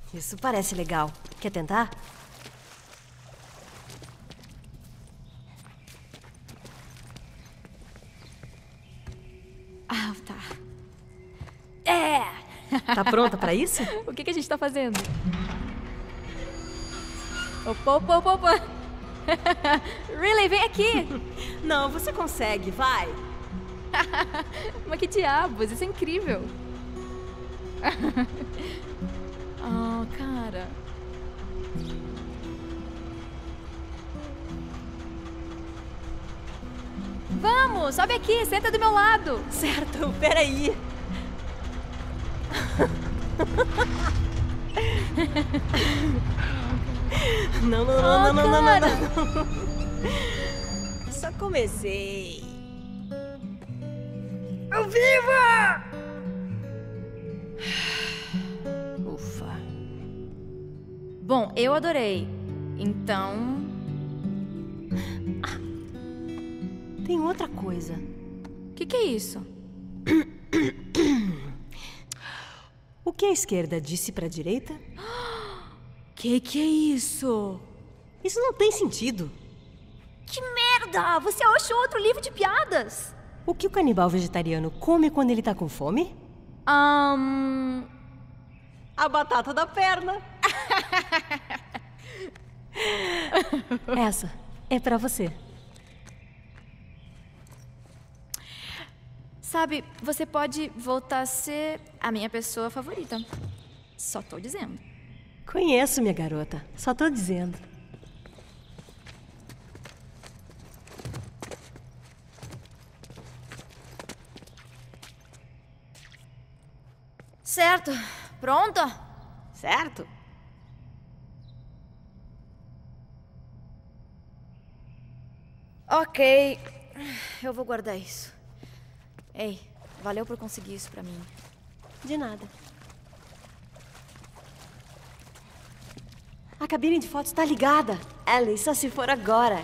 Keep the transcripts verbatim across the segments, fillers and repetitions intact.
Isso parece legal. Quer tentar? Ah, tá. É! Tá pronta pra isso? O que, que a gente tá fazendo? Opa, opa, opa, opa! Riley, vem aqui! Não, você consegue, vai! Mas que diabos, isso é incrível! Oh, cara. Vamos, sobe aqui, senta do meu lado. Certo, peraí. Não, não, não, Oh, não, não, não, cara. não, não. Só comecei. Ao viva! Ufa. Bom, eu adorei. Então... Tem outra coisa. O que, que é isso? O que a esquerda disse pra direita? Que que é isso? Isso não tem sentido. Que merda! Você achou outro livro de piadas? O que o canibal vegetariano come quando ele tá com fome? Um... A batata da perna. Essa é pra você. Sabe, você pode voltar a ser a minha pessoa favorita. Só tô dizendo. Conheço, minha garota. Só tô dizendo. Certo. Pronta? Certo? Ok. Eu vou guardar isso. Ei, valeu por conseguir isso pra mim. De nada. A cabine de fotos tá ligada. Ellie, só se for agora.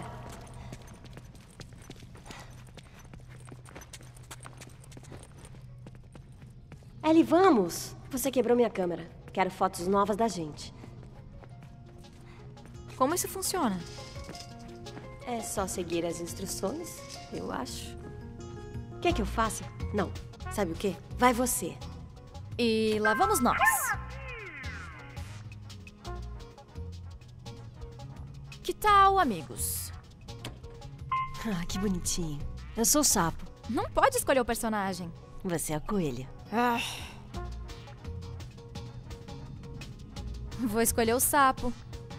Ellie, vamos! Você quebrou minha câmera. Quero fotos novas da gente. Como isso funciona? É só seguir as instruções, eu acho. Quer que eu faça? Não. Sabe o quê? Vai você. E lá vamos nós. Que tal, amigos? Ah, que bonitinho. Eu sou o sapo. Não pode escolher o personagem. Você é a coelha. Ah. Vou escolher o sapo.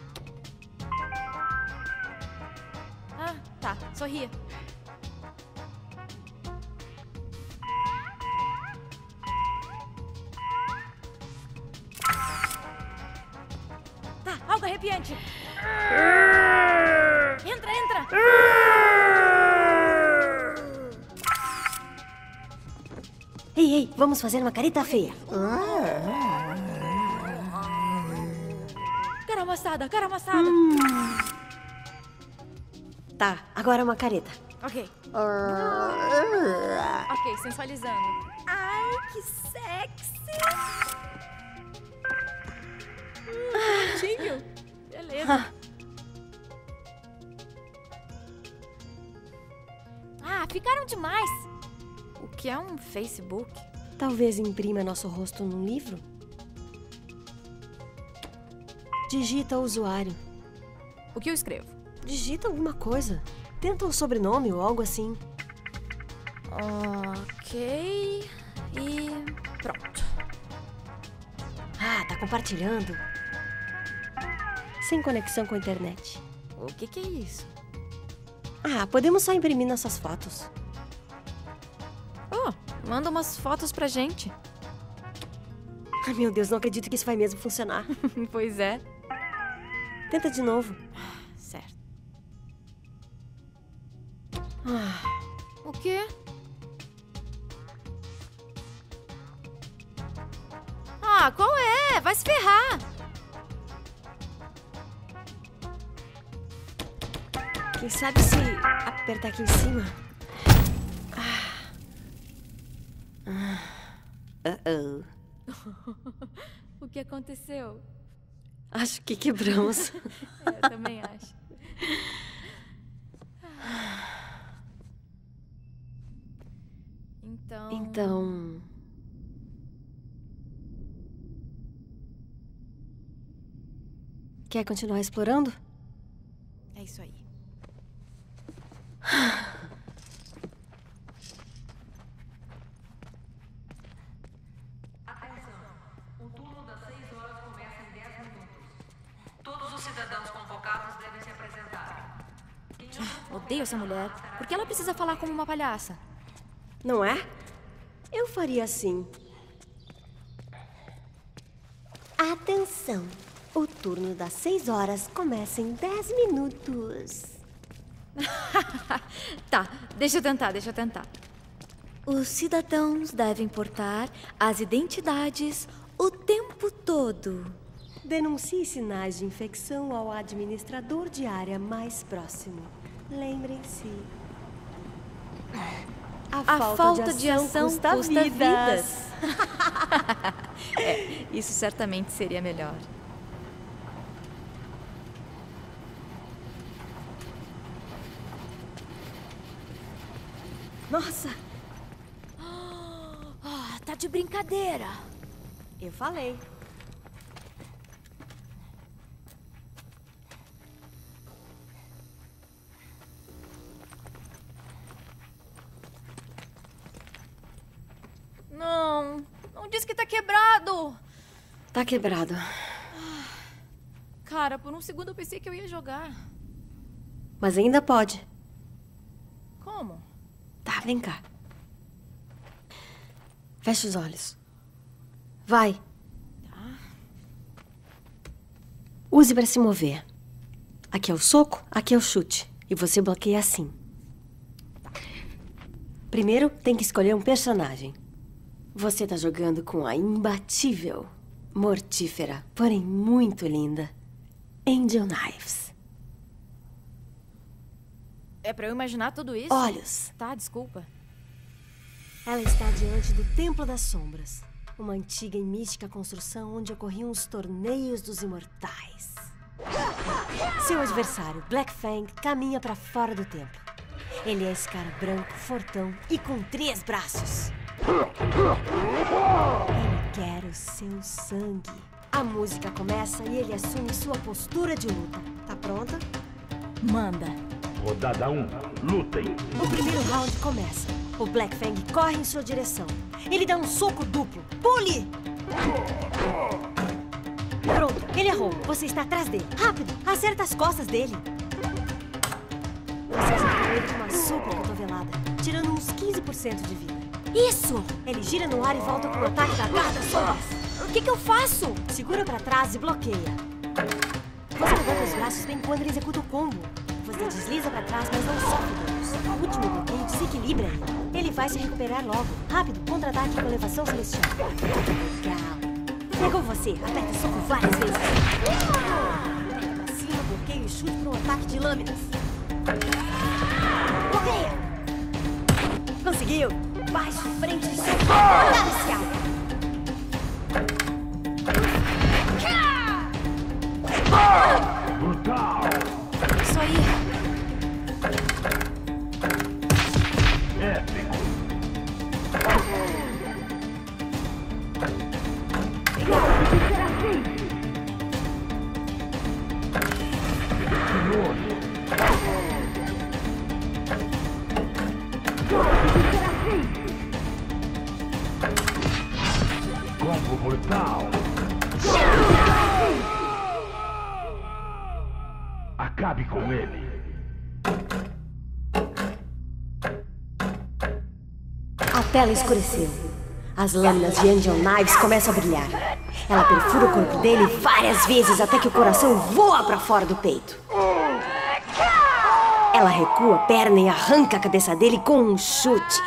Ah, tá. Sorria. Tá, algo arrepiante. Entra, entra. Ei, ei, vamos fazer uma careta feia. Cara amassada, cara amassada. Hum. Tá, agora uma careta. Ok. Ok, sensualizando. Ai, que sexy. Hum, bonitinho. Beleza. Ah, ficaram demais. O que é um Facebook? Talvez imprima nosso rosto num livro? Digita o usuário. O que eu escrevo? Digita alguma coisa. Tenta um sobrenome ou algo assim. Ok. E pronto. Ah, tá compartilhando. Sem conexão com a internet. O que que é isso? Ah, podemos só imprimir nossas fotos. Oh, manda umas fotos pra gente. Ai, meu Deus, não acredito que isso vai mesmo funcionar. Pois é. Tenta de novo. Certo. Ah, O quê? Ah, qual é? Vai se ferrar. quem sabe se apertar aqui em cima. Ah. Ah. Uh-oh. O que aconteceu? Acho que quebramos. Eu também acho. Então... Então... Quer continuar explorando? É isso aí. Atenção! O turno das seis horas começa em dez minutos. Todos os cidadãos convocados devem se apresentar. Quem não Odeio essa mulher. Por que ela precisa falar como uma palhaça? Não é? Eu faria assim. Atenção! O turno das seis horas começa em dez minutos. Tá, deixa eu tentar, deixa eu tentar. Os cidadãos devem portar as identidades o tempo todo. Denuncie sinais de infecção ao administrador de área mais próximo. Lembrem-se. A, A falta, falta de de ação, ação custa, custa vidas. vidas. É, isso certamente seria melhor. Nossa, Ah, tá de brincadeira. eu falei. Não, não diz que tá quebrado. Tá quebrado. Cara, por um segundo eu pensei que eu ia jogar. Mas ainda pode. Como? Tá, vem cá. Fecha os olhos. Vai. Use para se mover. Aqui é o soco, aqui é o chute. E você bloqueia assim. Primeiro, tem que escolher um personagem. Você tá jogando com a imbatível, mortífera, porém muito linda, Angel Knives. É pra eu imaginar tudo isso? Olhos. Tá, desculpa. Ela está diante do Templo das Sombras, uma antiga e mística construção onde ocorriam os torneios dos imortais. Seu adversário, Black Fang, caminha para fora do templo. Ele é esse cara branco, fortão e com três braços. Ele quer o seu sangue. A música começa e ele assume sua postura de luta. Tá pronta? Manda. Rodada um, lutem. O primeiro round começa. O Black Fang corre em sua direção. Ele dá um soco duplo. Pule! Pronto, ele errou. Você está atrás dele. Rápido, acerta as costas dele. Você acertou ele com uma super cotovelada, tirando uns quinze por cento de vida. Isso! Ele gira no ar e volta com o ataque da garra das sombras. O que que eu faço? Segura pra trás e bloqueia. Você levanta os braços bem quando ele executa o combo. Você desliza pra trás, mas não sofre danos. O último bloqueio desequilibra ele. Ele vai se recuperar logo. Rápido, contra-ataque com elevação celestial. Legal. Pegou você. Aperta o soco várias vezes. Aperta pra cima, bloqueio e chute para um ataque de lâminas. Bloqueia! Conseguiu! Baixo, frente, soco. Inicial. Brutal. Isso aí. Épico. Combo mortal. Acabe com ele. A tela escureceu. As lâminas de Angel Knives começam a brilhar. Ela perfura o corpo dele várias vezes até que o coração voa pra fora do peito. Ela recua a perna e arranca a cabeça dele com um chute.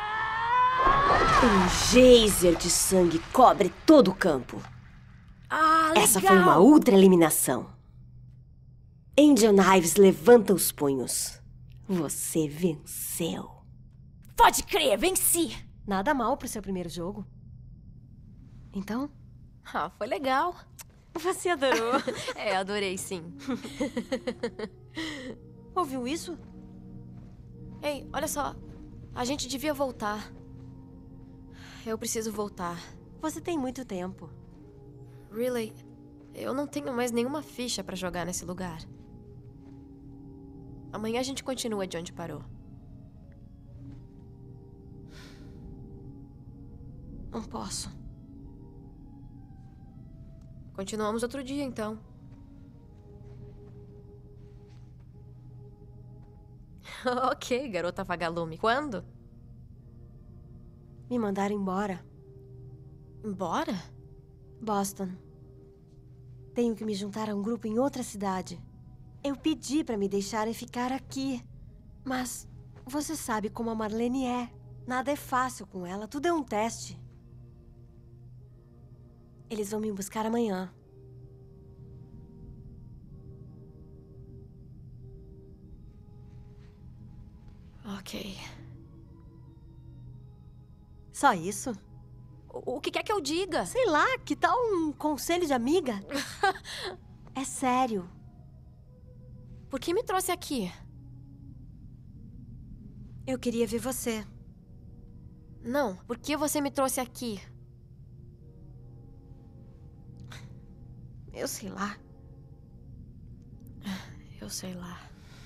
Um geyser de sangue cobre todo o campo. Ah, legal. Essa foi uma ultra eliminação. Angel Knives levanta os punhos. Você venceu. Pode crer, venci. Nada mal pro seu primeiro jogo. Então, Ah, foi legal. Você adorou. É, adorei, sim. Ouviu isso? Ei, olha só. A gente devia voltar. Eu preciso voltar. Você tem muito tempo. Really, eu não tenho mais nenhuma ficha pra jogar nesse lugar. Amanhã a gente continua de onde parou. Não posso. Continuamos outro dia, então. Ok, garota vagalume. Quando? Me mandaram embora. Embora? Boston. Tenho que me juntar a um grupo em outra cidade. Eu pedi pra me deixarem ficar aqui. Mas você sabe como a Marlene é. Nada é fácil com ela, tudo é um teste. Eles vão me buscar amanhã. Ok. Só isso? O, o que quer que eu diga? Sei lá, que tal um conselho de amiga? É sério. Por que me trouxe aqui? Eu queria ver você. Não, por que você me trouxe aqui? Eu sei lá. Eu sei lá.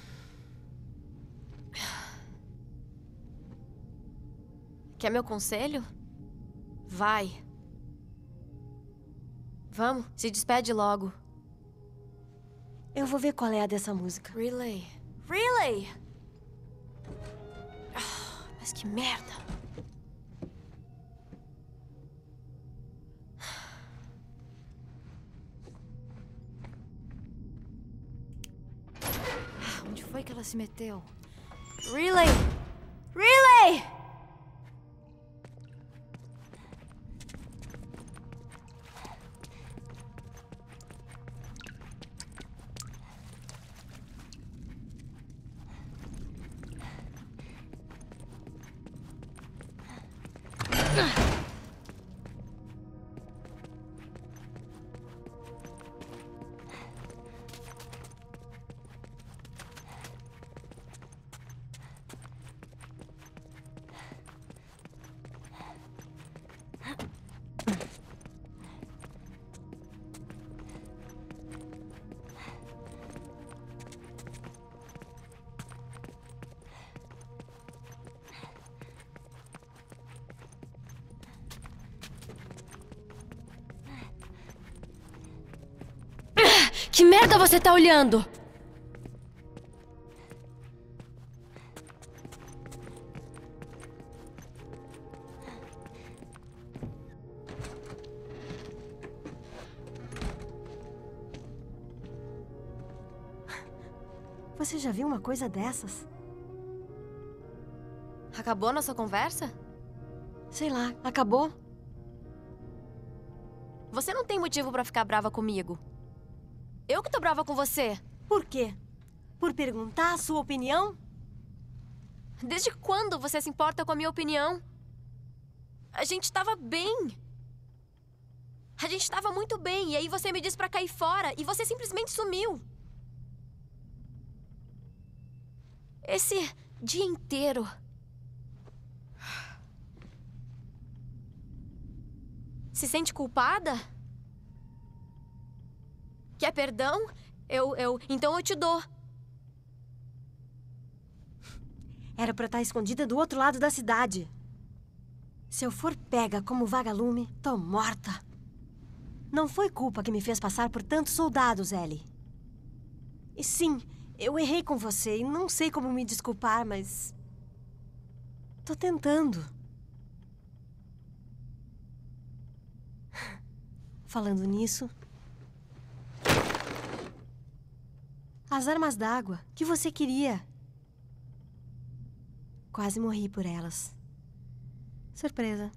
Quer meu conselho? Vai. Vamos, se despede logo. Eu vou ver qual é a dessa música. Relay. Relay! Ah, mas que merda. Onde foi que ela se meteu? Relay! Relay! Que merda você tá olhando? Você já viu uma coisa dessas? Acabou a nossa conversa? Sei lá, acabou? Você não tem motivo pra ficar brava comigo. Eu que tô brava com você. Por quê? Por perguntar a sua opinião? Desde quando você se importa com a minha opinião? A gente tava bem. A gente tava muito bem, e aí você me disse pra cair fora, e você simplesmente sumiu. Esse dia inteiro. Se sente culpada? Quer perdão? Eu, eu... Então eu te dou. Era pra estar escondida do outro lado da cidade. Se eu for pega como vagalume, tô morta. Não foi culpa que me fez passar por tantos soldados, Ellie. E sim, eu errei com você e não sei como me desculpar, mas... tô tentando. Falando nisso... As armas d'água que você queria. Quase morri por elas. Surpresa.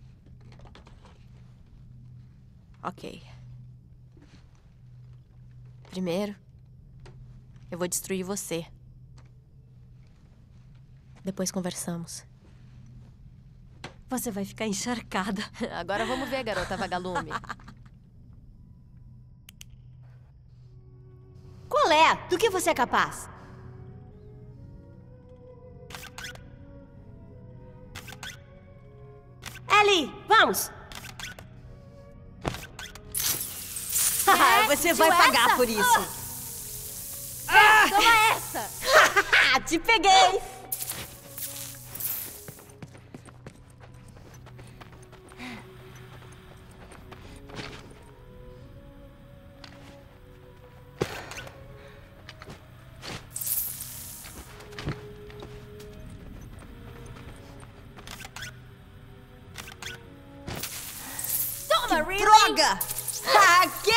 Ok. Primeiro, eu vou destruir você. Depois conversamos. Você vai ficar encharcada. Agora vamos ver, garota vagalume. Qual é? Do que você é capaz? Ellie, vamos! É, você vai essa? pagar por isso. Ah! Toma essa! Te peguei! Toma, Riley! Droga! Ah, quê?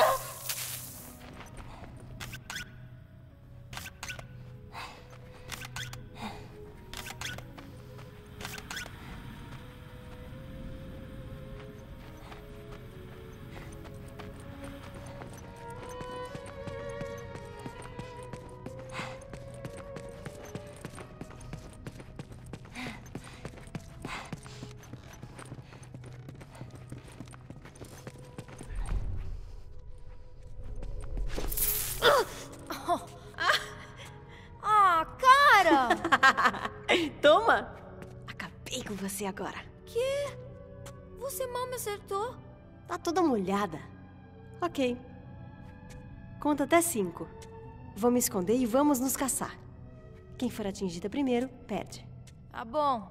Ah, cara! Toma! Acabei com você agora. Que? Você mal me acertou. Tá toda molhada. Ok. Conta até cinco. Vou me esconder e vamos nos caçar. Quem for atingida primeiro, perde. Tá bom.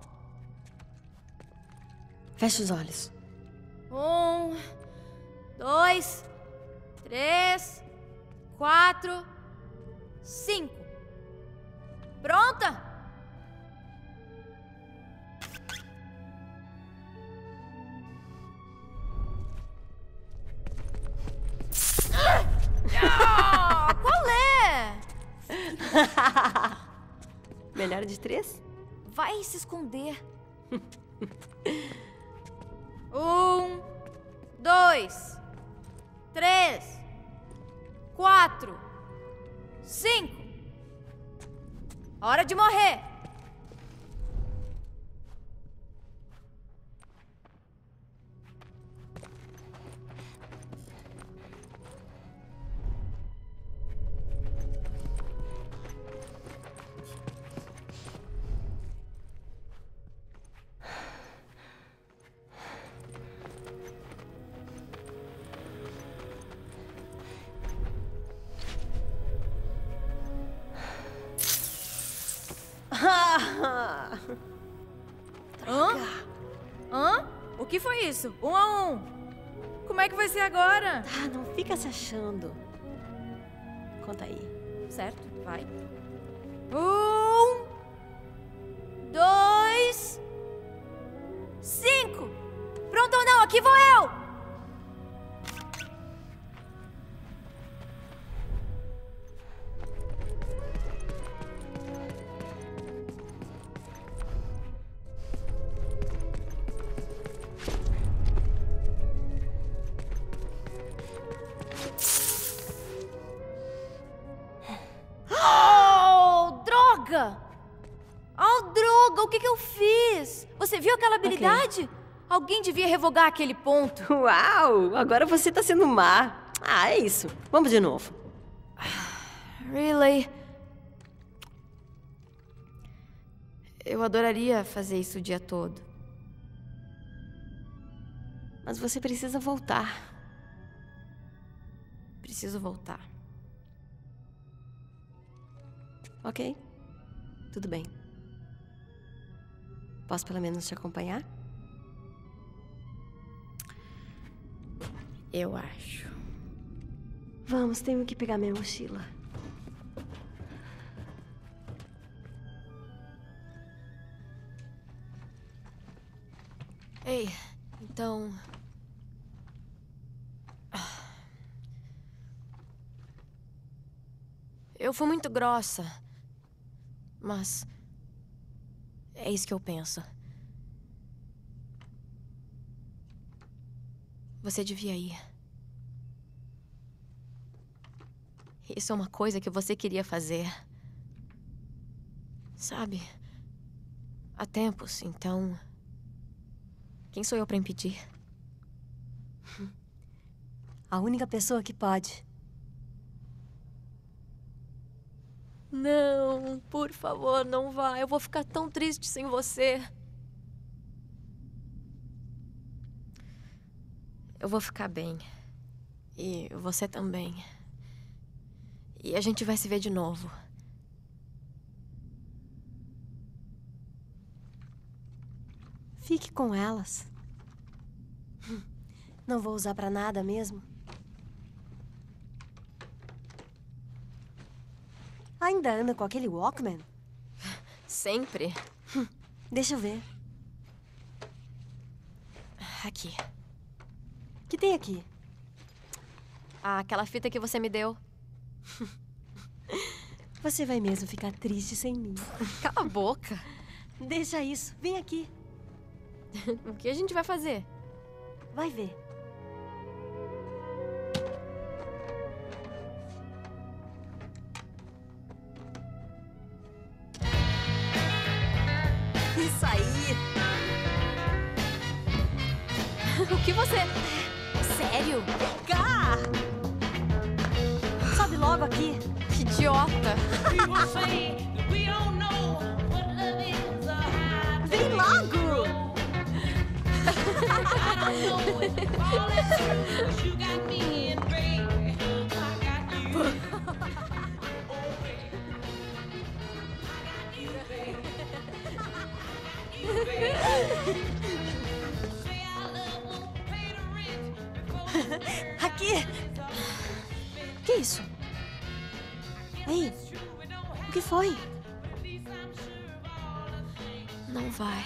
Feche os olhos. Um, dois, três, quatro, cinco. Pronta? Ah, qual é? Melhor de três? Vai se esconder. Um, dois, três, quatro, cinco. Hora de morrer. Hã? Hã? O que foi isso? Um a um. Como é que vai ser agora? Ah, não fica se achando. Conta aí. Certo, vai. Um, dois, cinco. Pronto ou não? Aqui vou eu. Oh, droga! Oh, droga, o que que eu fiz? Você viu aquela habilidade? Okay. Alguém devia revogar aquele ponto. Uau! Agora você tá sendo má. Ah, é isso. Vamos de novo. Really? Eu adoraria fazer isso o dia todo. Mas você precisa voltar. Preciso voltar. Ok. Tudo bem. Posso pelo menos te acompanhar? Eu acho. Vamos, tenho que pegar minha mochila. Ei, então... Eu fui muito grossa. Mas... é isso que eu penso. Você devia ir. Isso é uma coisa que você queria fazer. Sabe? Há tempos, então... Quem sou eu pra impedir? A única pessoa que pode. Não, por favor, não vá. Eu vou ficar tão triste sem você. Eu vou ficar bem. E você também. E a gente vai se ver de novo. Fique com elas. Não vou usar pra nada mesmo. Ainda anda com aquele Walkman? Sempre. Deixa eu ver. Aqui. O que tem aqui? Ah, aquela fita que você me deu. Você vai mesmo ficar triste sem mim. Cala a boca. Deixa isso. Vem aqui. O que a gente vai fazer? Vai ver. Isso aí. O que você... Sério? Cá! Sobe logo aqui. Que idiota. Vem logo! Aqui! Que isso? Ei, o que foi? Não vai.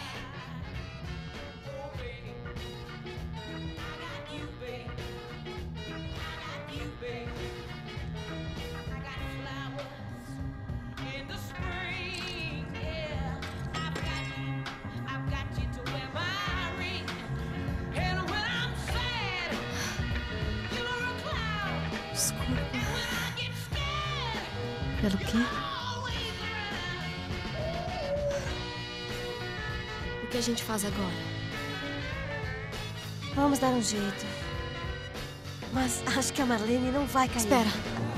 Pelo quê? O que a gente faz agora? Vamos dar um jeito. Mas acho que a Marlene não vai cair. Espera.